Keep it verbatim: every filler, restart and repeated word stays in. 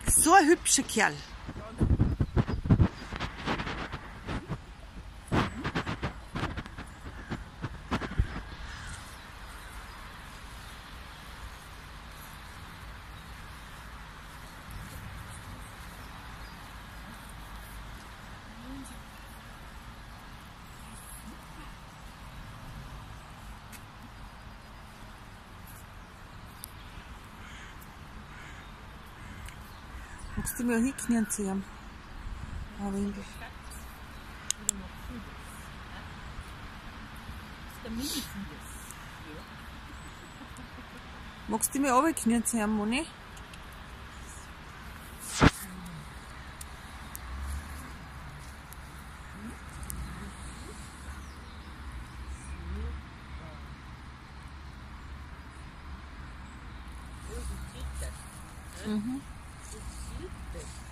So ein hübscher Kerl. Magst du mir hinknien zu ihm? Aber irgendwie. Magst du mir runterknien zu ihm, Moni? Mhm.